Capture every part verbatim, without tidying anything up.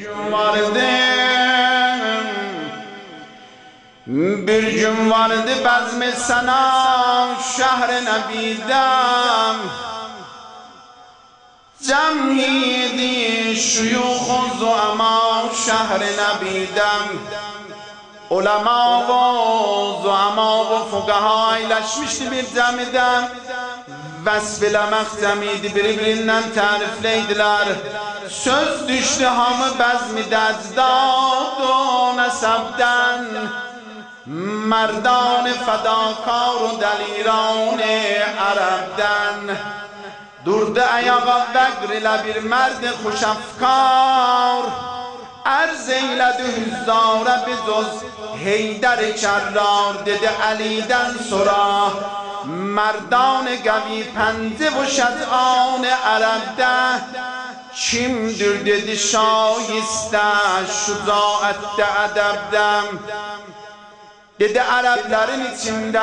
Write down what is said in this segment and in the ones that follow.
gün vardı, bir gün vardı bezmi sana şehre nebidem. Cemhiydi şuyuh-u zuama şehre nebidem. Ulema ve zuama ve fukaha iyileşmişti bir cemiden. Vesfilemek cemiydi, birbirinden tarifleydiler. Söz düştü hamı bezmi dezdad o nesebden. Merdan fedakar و دلیران عربden. Durdu ayağa vegr ile bir مرد خوش افکار. عرض eyledi hüzzara bizoz Heydar کرار. dedi Ali'den sonra مردان قوی پنجه و شجعان عربده. kimdir dedi şayiste şucaette edebde. Dedi Arapların içinde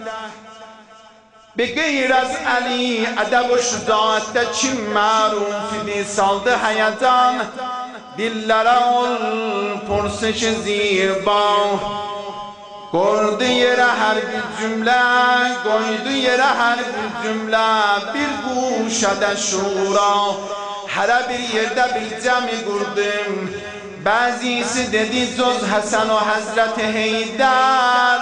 be gayr az Ali edeb و şucaette kim maruf idi, saldı heyecan dillere ol purseş zirba. Koydu yere her bir cümle, koydu yere her bir cümle, bir guşede şura. Her bir yerde bir cemi kurdum. Bazisi dedi zoz Hasan o Hazreti Heydar.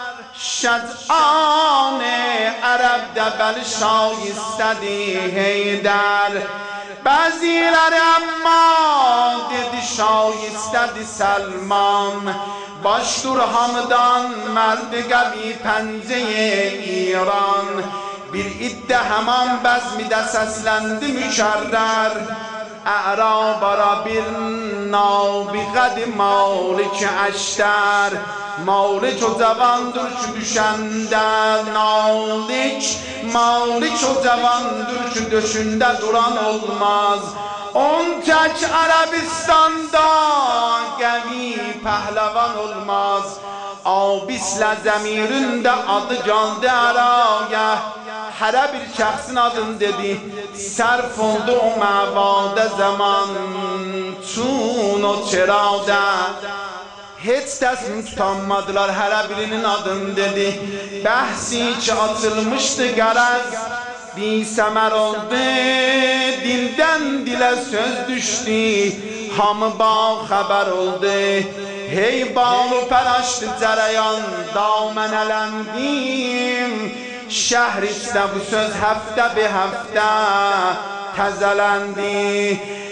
Şed'an Arab'de bel şayistedi Heydar. Bazileri amma dedi şayistedi Selman. Baştur hamdan merdi gavi penceye İran. Bir idde hemen bezmide seslendi mükerrer. E'rabara bir nabigad malik eşter. Malik o cavandır ki düşende nalik. Malik o cavandır ki döşünde duran olmaz. On tek Arabistan'da gemi pehlevan olmaz. Abisle zemirinde adı geldi araya. Her bir şahsın adını dedi. Serf oldu o mevade zaman. Çun o çerada. Hiç teslim tutanmadılar, her birinin adını dedi. Bahsi ki atılmıştı garaz. Bir semer oldu, dilden dile söz düştü. Hamı bağ haber oldu. Hey bağlı peraştı cereyan, damenelendim. Şehrisde bu söz hafte bir hafte tezelendi.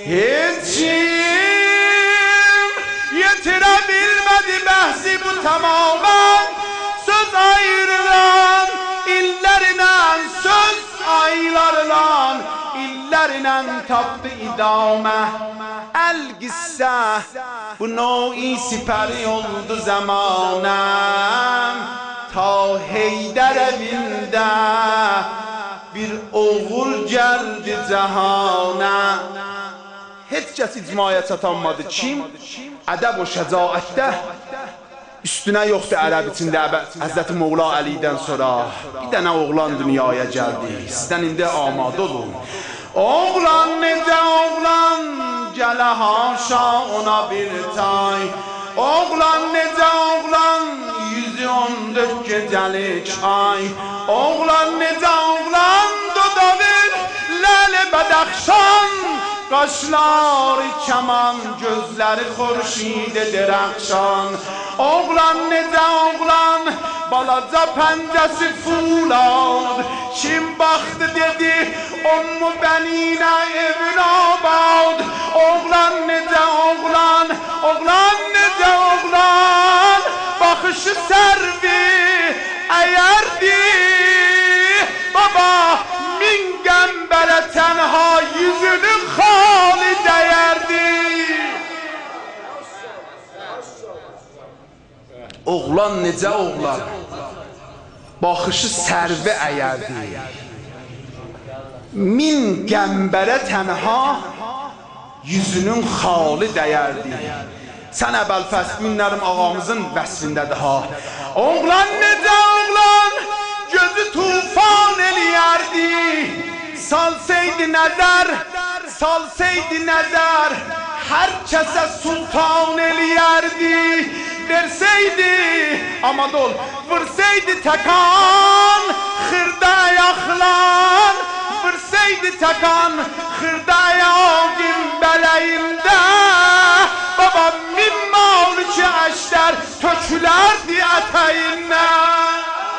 Hiçim yetirebilmedi bahsi bu tamamen. Söz ayrılan illerine, söz aylarla illerine taptı idame. El gisse bu no'i siperi oldu zamanem. Ta Heydar evinde bir oğul geldi cehana. Hiç kes icmaya çatanmadı. Kim? Edeb o şecaette üstüne yoktu Arab içinde Hazreti Mevla Ali'den sonra. Bir tane oğlan dünyaya geldi. Sizden indi amade olun. Oğlan nece oğlan, gele haşa ona bir tay. Oğlan nece oğlan, yüzü on dört gecelik ay. Oğlan nece oğlan, dudavir lale bedakşan. Kaşları keman, gözleri xurşide derəxşan. Oğlan nece oğlan, balaca pencesi fulad. Kim baktı dedi, ummu benine evin abad. Oğlan nece oğlan, oğlan nece oğlan. Bakışı servi eğerdi. Baba min gembere tenha yüzünü hali değerdi. Oğlan nece oğlan, bakışı servi eğerdi. Min gembere tenha yüzünün hali değerdi. Sen evvel fəs günlərim ağamızın vəsfindədir ha. Oğlan necə oğlan, gözü tufan eləyərdi. Salsaydı nəzər, salsaydı nəzər, her kese sultan eliyerdi. Verseydi Amadol, vursaydı takan hırda ayaklan, vursaydı takan hırda ayağım beleğimde. Babam min mağluçu eşler tökülerdi eteğinden.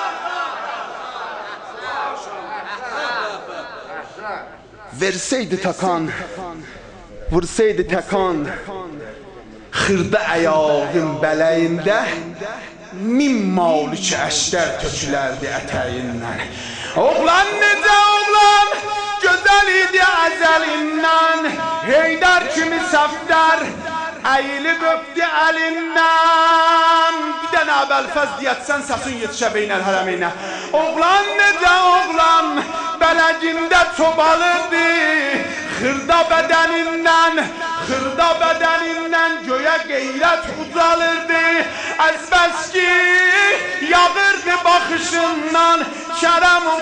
Verseydi takan, vursaydı takan hırda ayağım beleğimde. Min mağluçu eşler tökülerdi eteğinden. Oğlan nece oğlan, güzel idi ezelinden. Heydar kimi saftar, eğilip öptü elinden. Bir de Abelfez diyetsen sesin yetişe beynel haremine. Oğlan nece oğlan, belecinde çobalırdı. Hırda bedeninden, hırda bedeninden göğe gayret uzalırdı. Ezbes ki yağırdı bakışından şerem-u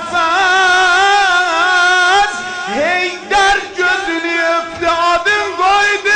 fez. Heydar gözünü öptü, adın koydu.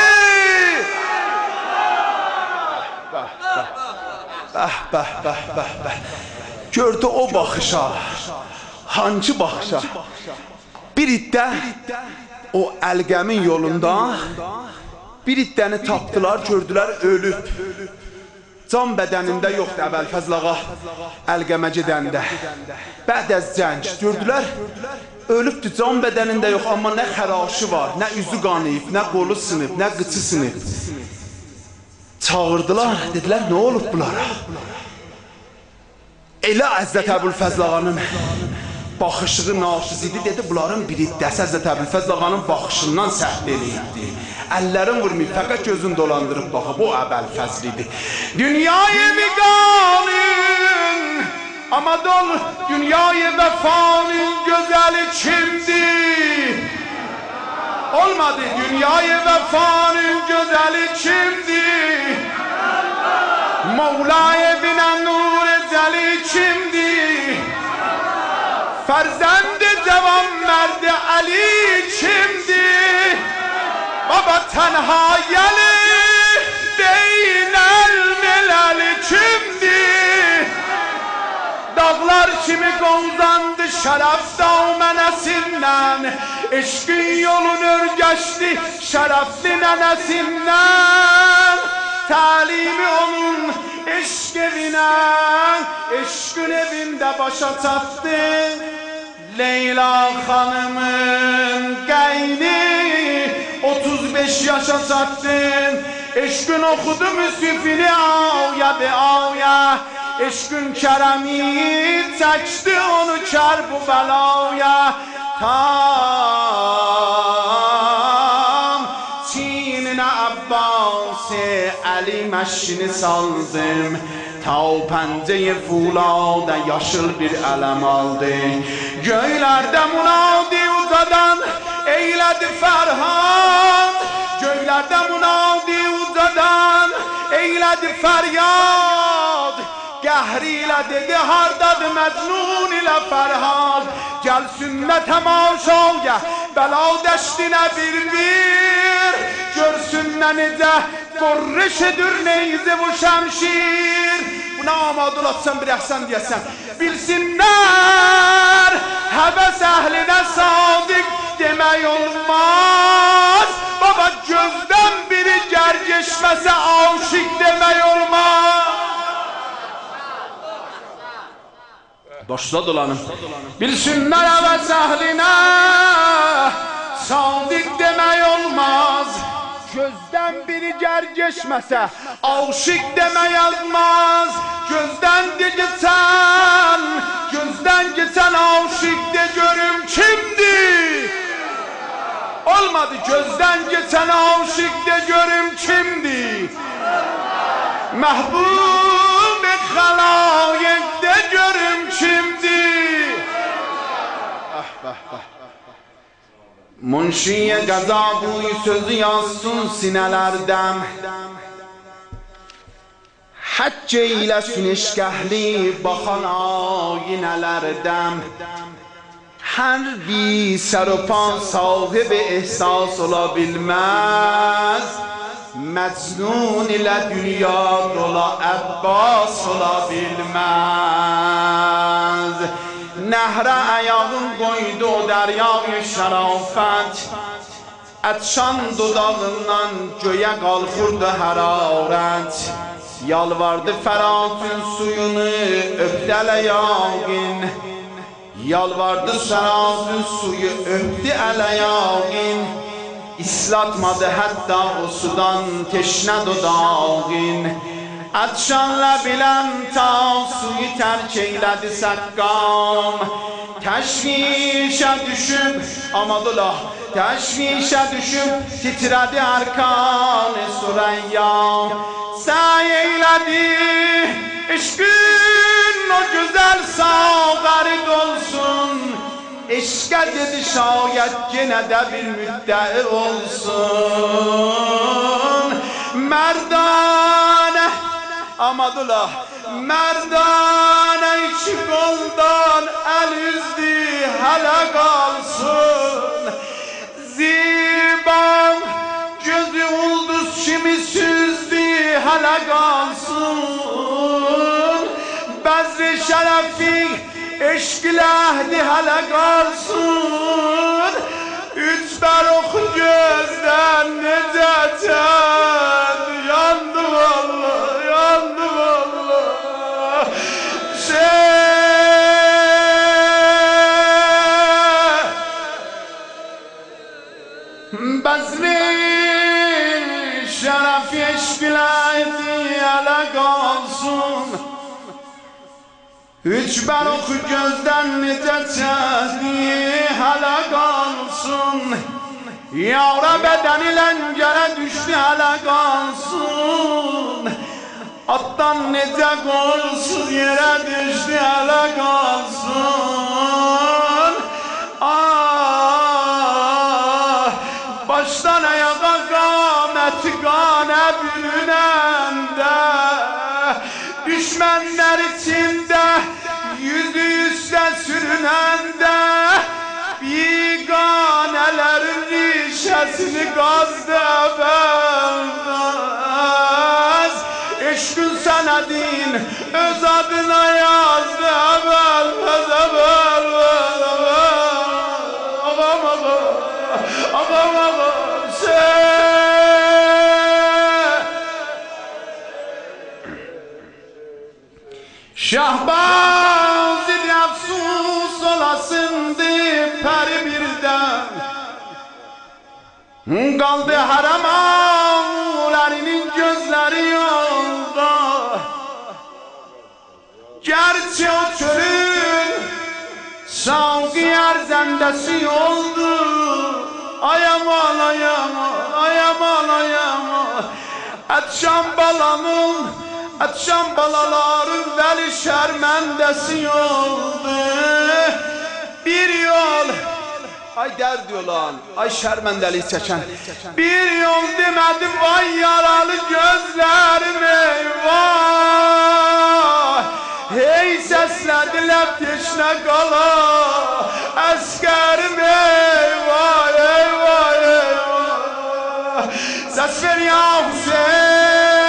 Bah bah bah bah bah bah bah. Gördü o bakışa, hancı bakışa. Bir iddə o Əlqəmin yolunda bir iddəni tapdılar, gördülər ölüb. Can bədənində yoxdur Əbəlfəzl ağa Əlqəmə gedəndə. Bəd əz cəng gördülər, ölübdür, can bədənində yox, amma nə xəraşı var, nə üzü qanıyıb, nə qolu sınıb, nə qıçı sınıb. Çağırdılar, dedilər, nə olub bunlara? Elə Əzzət Əbülfəzl ağanın baxışığı naşiz idi, dedi, bunların bir iddəsi Əzzət Əbülfəzl ağanın baxışından səhv eləyibdi. Əllərin vurmayıb, fəqət gözün dolandırıb baxıb, o Əbəlfəzl idi. Dünyayı miqanın, Amadol, dünyayı vəfanın gözəli kimdir? Olmadı, dünyayı vəfanın gözəli kimdir? Mevla-i binen nur cəli kimdir? Ferzənd-i cavan mərd-i Ali kimdir? Baba tənha yəli beynəl meləli kimdir? Dağlar kimi qovzandı şərəf daumənəsindən, eşqin yolun örgəşdi şərəfli nənəsindən. Talimi onun eşq evinə, eşqün evində başa çatdı. Leyla xanımın qayni otuz beş yaşa çatdı. Eşqün oxudu müsifini ağya be ağya, eşqün kərəmi çəkdi onu kər bu bəlaya. Tam çininə Abbas-ı Ali məşini saldım, ta pəncəyi fulada yaşıl bir ələm aldı. Göylərdə munadi uzadan eylədi Fərhad, göylərdə munadi uzadan eylədi fəryad. Qəhri ilə dedi hardadır Məcnun ilə Fərhad, gəl sünnə təmaşaya bəla dəştinə bir bir, görsünlər necə qurrişidir neyzi bu şəmşir. Buna amadul atsan bir əhsən deyəsən, bilsinlər həvəs əhlinə sadiq demək olmaz. Baba gözdən biri gərgeşməsə aşık demək olmaz. Başla dolanım. Bilsinlər həvəs əhlinə sadiq demək olmaz. Gözdən biri gərgeşməsə aşık demək yazmaz. Gözdən de geçən, gözdən geçən aşık de görüm kimdir? Olmadı, gözdən geçən aşık de görüm kimdir? Məhbub-i xalayıq de görüm kimdir? Ah bah bah. Munşiye qəza buyu sözü yazsın sinələrdən, həcc eyləsin eşqəhli baxan ayinələrdən. Hər bir sərupan sahibi ehsas ola bilməz, Mecnun ile dünya dola Abbas olabilmez. Nehre ayağın koydu o deryayı şerafet, etşan dudağından göğe kalkırdı hararet. Yalvardı Ferat'ın suyunu öptele yağın, yalvardı Seraf'ın suyu öptü ele yağın. İslatmadı hatta o sudan teşne dudağın. Etşanla bilen ta suyu terk eyledi sakkam. Teşvişe düşüp amadullah, teşvişe düşüp titredi erkan-ı Süreyya. Say eyledi aşkın o güzel sağları dolsun. Eşke dedi şayet gene de bir müddei olsun. Merdane amadullah, merdane iki koldan el üzdü hele kalsın. Zibam gözü ulduz kimi süzdü hele kalsın. Bezri şerefi eşkile ehdi hele kalsın. Üç berok gözden neceten yandı vallahi, yandı vallahi. Şey Bezri şerefi eşkile ehdi hele kalsın. Üç berok gözden necetçezdi hele kalsın. Yavra beden ile gene düştü hele kalsın. Attan nece kolsuz yere düştü hele kalsın. Ah, baştan ayağa kâmeti gâne bürünende, düşmanlar içinde yüzü üstte sürünende, biganelerin rişesini gazdı evvelmez. Eşkün senedin öz adına yazdı evvelmez, evvelmez, evvelmez. Ağam ağam, ağam ağam sen. Şahbaz idi afsus olasındı peri birden. Kaldı harem ağlarının gözleri yolda. Gerçi o çölün savgı erzendesi oldu. Ayaman ayaman, ayaman ayaman. Etşan balamın, etşan balaların veli şermendesi oldu. Bir yol, ay derd yolan, ay şermendeli çeken. Bir yol demedim vay yaralı gözlerim eyvah. Hey seslediler teşne kala askerim eyvah, eyvah, eyvah. Ses ver ya Hüseyin.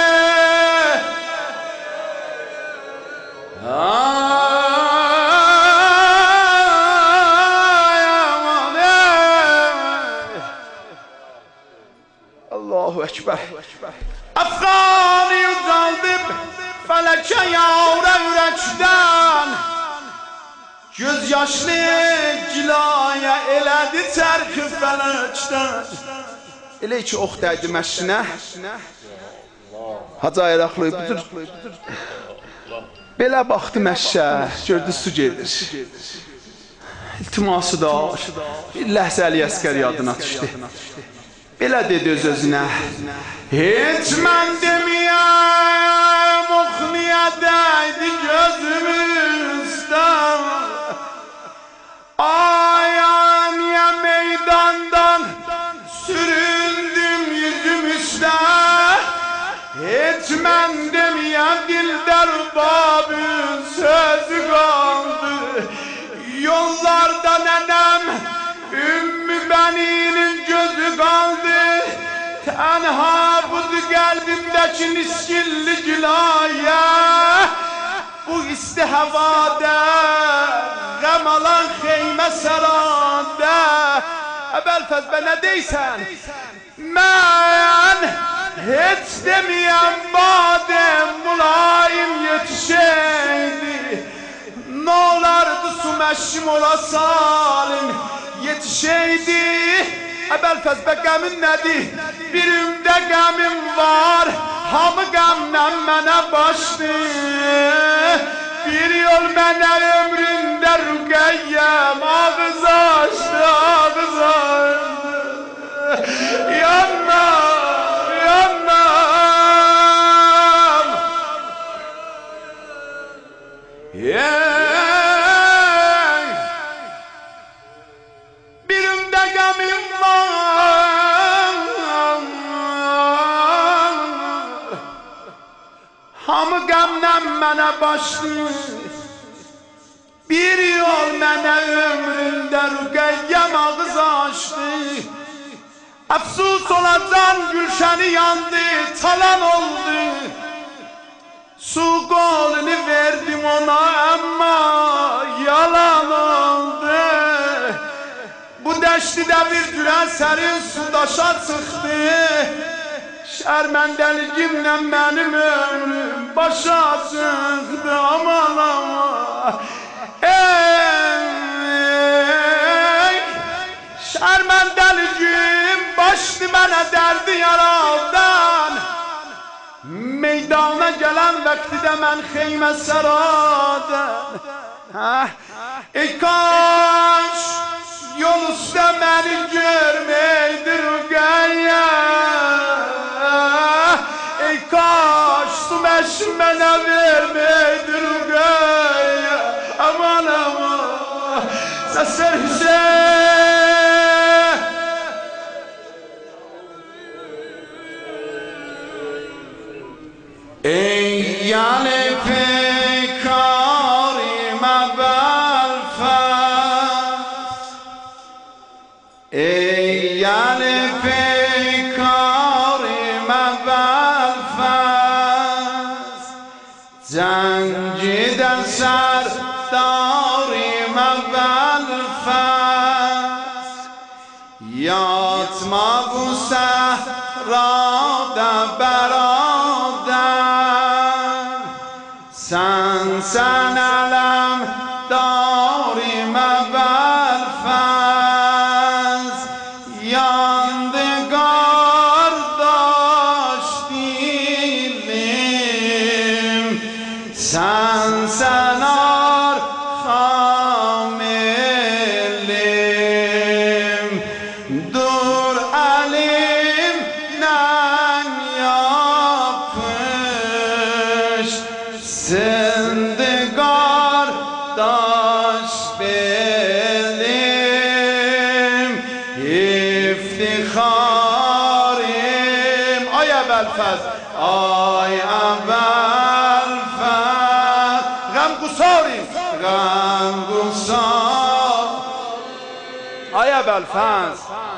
Allahu Ekber. Afganı yüzaldım feleke yavra yürekten. Göz yaşlı cilaya eledi terki felekten. Elə ki ox dəydi məşinə. Hacı ayraqlı budur. Belə baxdı məşə, gördü su gedir. İltiması da bir ləhzə Əli Əsgər yadına düşdü. Belə dedi öz özünə. Heç mən deməyəm, ox niyə dəydi gözümüzdən. Aya niyə meydandan süründüm yüzüm üstə. Heç mən deməyəm, dildər babın sözü qaldı. Yollarda nənəm Ümmü Bəni'nin gözü kaldı. تنها بود قلبimdeki miskilli gülaya bu istihavada gam alan xeymə saranda Əbəlfəz bə nə deysən mən heç deməyəm badem mülayim yetişeydi ne olardı su məşim ola salim yetişeydi Əbəlfəz bə qəmin nədir birimdə qəmim var hamı qəmdən mənə başdı bir yol mənə ömründə rüqəyyəm ağız açdı ağız açdı yanmam yanmam yeah. Birimdə qəmim var hamı qəmdən mənə başdı bir yol mənə ömründə rüqəyyəm ağız açdı Əfsus olacaq gülşəni yandı talan oldu su qolunu verdim ona amma yalan oldu bu dəştidə bir dürən sərin su daşa çıxdı şərməndəligimlə mənim ömrüm başa çıxdı aman aman ey şərməndəligim başdı mənə dərdi yaradan meydana gələn vaxtidə mən xeymə səradan ey kaş yol üstə məni görməydi rüqəyyə ey kaş su məşim mənə verməydi rüqəyyə aman aman səsər Hüseyin ey yani pekarim Əbəlfəz ey yani pekarim Əbəlfəz cengidə sərdarim Əbəlfəz yatma bu səhrada beraber sen sen alem darim Əbəlfəz yandı qardaş dilim sen sen arxam elim dur elimden yapış Sindi qardaş belim iftixarim ay Əbəlfəz ay Əbəlfəz غم قصاریم غم قصار ay Əbəlfəz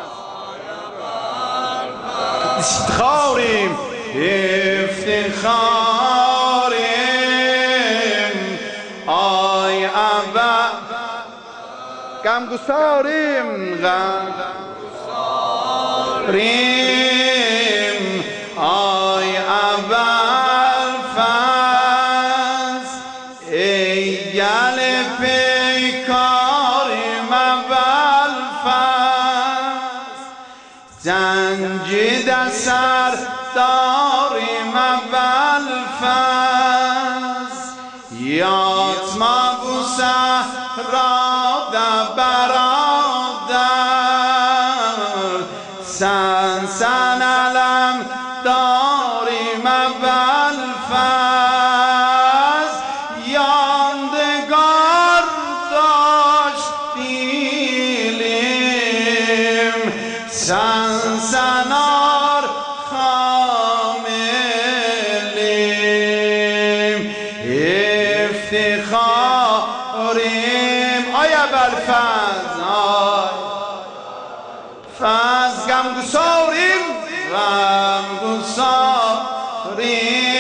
iftixarim iftixarim ay Əbəlfəz غم قصاریم غم قصاریم ay Əbəlfəz ey gəli peykarim Əbəlfəz cengidə sərdarim Əbəlfəz yatma bu səhrada beraber sen sen alem darim Əbəlfəz yandı qardaş dilim sen sen arxam elim iftixarim ay Əbəlfəz ay Fəz غم قصاریم ریختم